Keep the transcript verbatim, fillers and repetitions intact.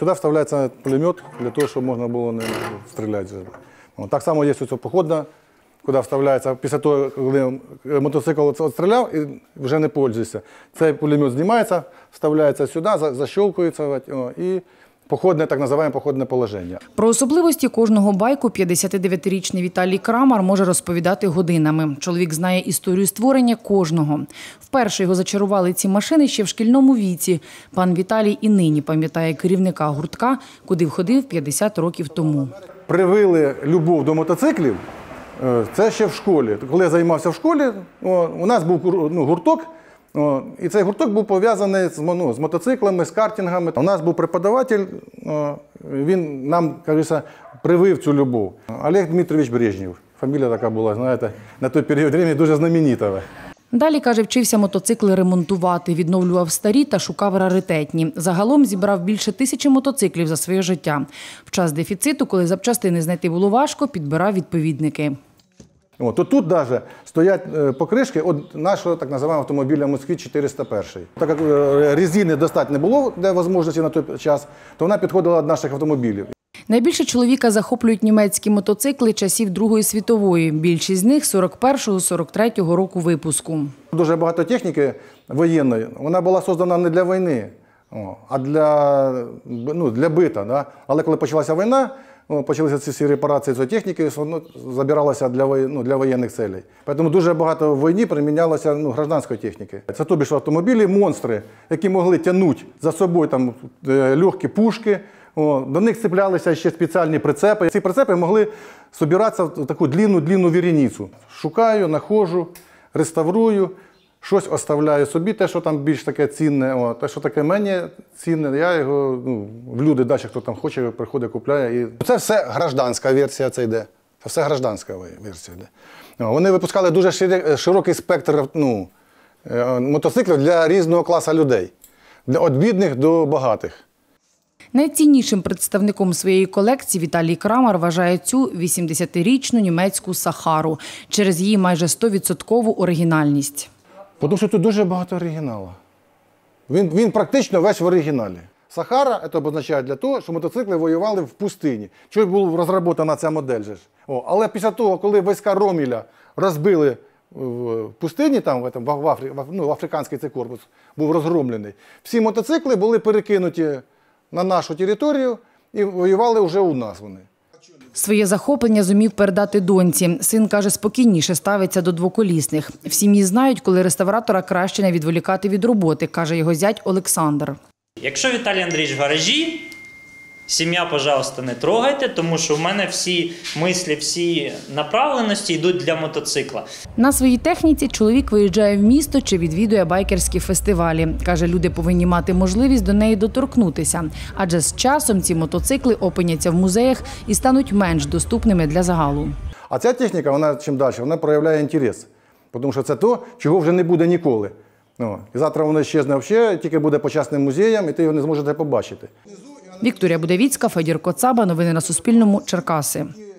Сюди вставляється пулемет для того, щоб можна було не стріляти. Так само є ось походна, куди вставляється, після того, коли мотоцикл відстріляв і вже не пользується. Цей пулемет знімається, вставляється сюди, защелкується і походне, так називаємо походне положення. Про особливості кожного байку п'ятдесятидев'ятирічний Віталій Крамар може розповідати годинами. Чоловік знає історію створення кожного. Вперше його зачарували ці машини ще в шкільному віці. Пан Віталій і нині пам'ятає керівника гуртка, куди входив п'ятдесят років тому. Привили любов до мотоциклів, це ще в школі. Коли я займався в школі, у нас був ну, гурток, і цей гурток був пов'язаний з, ну, з мотоциклами, з картингами. У нас був преподаватель, він нам, кажеться, привив цю любов. Олег Дмитрович Брежнєв. Фамілія така була, знаєте, на той період часу дуже знаменита. Далі, каже, вчився мотоцикли ремонтувати, відновлював старі та шукав раритетні. Загалом зібрав більше тисячі мотоциклів за своє життя. В час дефіциту, коли запчастини знайти було важко, підбирав відповідники. От, тут, тут навіть стоять покришки від нашого так називаємо автомобіля «Москвич чотириста один». Так як резини достатньо не було для можливості на той час, то вона підходила до наших автомобілів. Найбільше чоловіка захоплюють німецькі мотоцикли часів Другої світової. Більшість з них – сорок першого - сорок третього року випуску. Дуже багато техніки воєнної, вона була створена не для війни, а для, ну, для бита. Да? Але коли почалася війна, почалися ці всі репарації цієї техніки, воно забиралося для, ну, для воєнних цілей. Тому дуже багато в війні примінялося ну, гражданської техніки. Це тобі ж автомобілі, монстри, які могли тягнути за собою там, легкі пушки. О, до них цеплялися ще спеціальні прицепи. Ці прицепи могли збиратися в таку длинну-длинну віреницю. Шукаю, знаходжу, реставрую, щось оставляю собі, те, що там більш таке цінне, о, те, що таке мені цінне, я його, ну, в люди, далі, хто там хоче, приходить, купляє. І... Це все гражданська версія, це йде. Це все гражданська версія йде. Вони випускали дуже широкий спектр ну, мотоциклів для різного класу людей. Від бідних до багатих. Найціннішим представником своєї колекції Віталій Крамар вважає цю вісімдесятирічну німецьку «Сахару» через її майже стовідсоткову оригінальність. Тому що тут дуже багато оригіналу. Він, він практично весь в оригіналі. «Сахара» – це означає для того, що мотоцикли воювали в пустині. Чого була розроблена ця модель же ж. О, але після того, коли війська Роммеля розбили в пустині, там, в, этом, в, Афри, ну, в африканський цей корпус був розгромлений, всі мотоцикли були перекинуті на нашу територію і воювали вже у нас вони. Своє захоплення зумів передати доньці. Син, каже, спокійніше ставиться до двоколісних. В сім'ї знають, коли реставратора краще не відволікати від роботи, каже його зять Олександр. Якщо Віталій Андрійович в гаражі, сім'я, пожалуйста, не трогайте, тому що в мене всі мислі, всі направленості йдуть для мотоцикла. На своїй техніці чоловік виїжджає в місто чи відвідує байкерські фестивалі. Каже, люди повинні мати можливість до неї доторкнутися. Адже з часом ці мотоцикли опиняться в музеях і стануть менш доступними для загалу. А ця техніка, вона чим далі, вона проявляє інтерес. Тому що це те, чого вже не буде ніколи. Ну, і завтра воно щезне взагалі, тільки буде почесним музеєм, і ти його не зможеш побачити. Вікторія Будавіцька, Федір Коцаба. Новини на Суспільному. Черкаси.